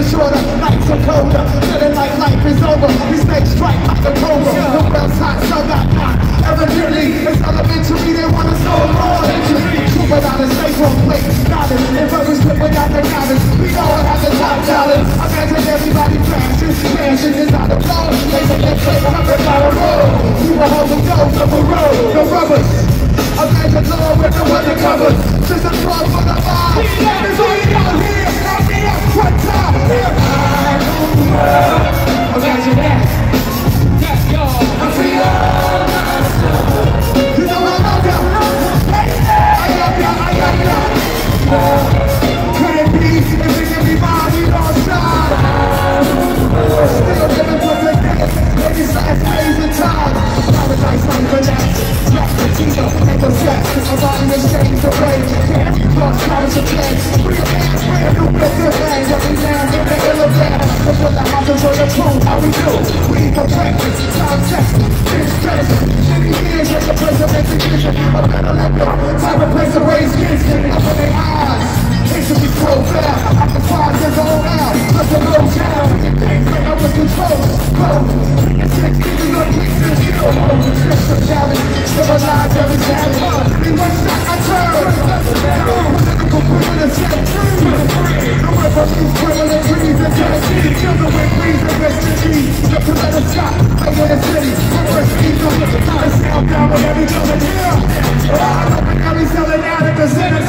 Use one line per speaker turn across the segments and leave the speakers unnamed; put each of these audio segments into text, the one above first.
are shorter, nights are colder, feeling like life is over. We stay strike like a cobra. The world's hot, so got hot. Evidently, it's elementary, they want us all more. Super dollars, stay on plate, dollars. If I was put without the dollars, we all have the top dollars. Imagine everybody crashing, crashing is on the floor. They make that play $100 roll. You were holding gold, no road, no rubbers. Imagine Lord with the undercovers. Just a plug for the vibe. It's all you got here. Help me up, one time. Imagine that. That's y'all. I feel you know I love ya. I love ya, I love ya. Could it be if it can be mine, we don't shine. Still living for the day. Ladies last days and time. Paradise on the next. Black Latino, make us sex. I'm body is changed away. Can't be lost, college of play. Real hands, brand new with your hands. Every man in the elevator. Before the houses on the phone, how we do? We for breakfast, time testing, bitch stressing. Many years like the president division. A better let go. Time to place to raise kids. Up in their eyes. It should be so bad. I can find there's all out. Let the low down. Things get under control. Go. It's 6 people on pieces. You don't know the tricks of challenge. Civilized every challenge. In one shot I turn. Political criminals set free. The word for these criminal trees and Tennessee. Children with trees and refugees. Look to let us stop. Play in the city. First people. Not a sound down with every coming here. Every selling out at the center.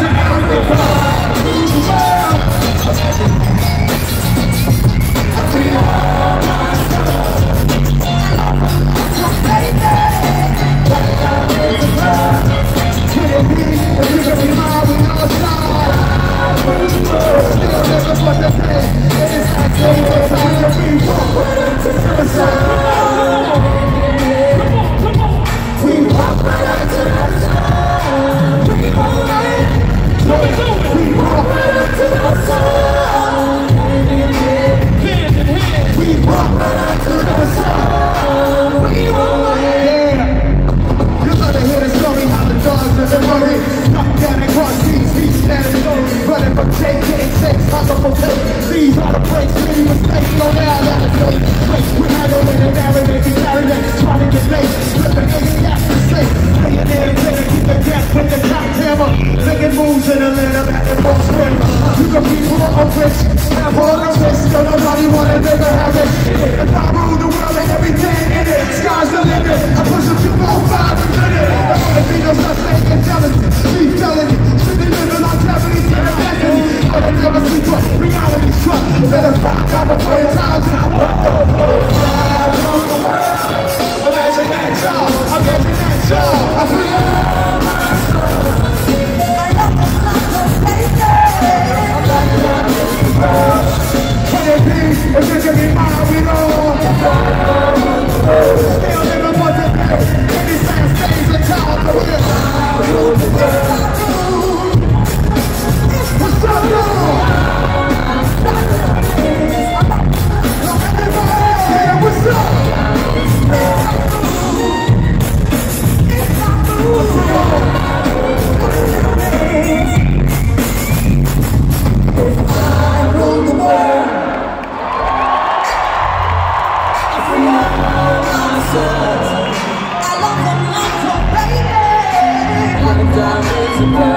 These are the breaks, many mistakes, no doubt that it's late. We're handling it, narrating, carrying it, trying to get late. Flipping niggas, that's the same. Playing there and there, keep the gas with the top hammer. Making moves in a little back and forth swing. You can be full of rich, have all the risk, so nobody wanna never have it. If I rule the world and everything in it, sky's the limit. I push them to go 5 a minute. I wanna be no such thing intelligent. Be telling you, should be living on longevity, to the destiny. I would never sleep up, reality struck. Let us rock out the play times and I imagine that y'all, imagine that y'all. I feel can it be, if it can be mine, we know. Still living for the day, any last days and time to live. What's up, y'all? What's up? I rule the world. I free all my sons. I love them like a baby. Like a diamond.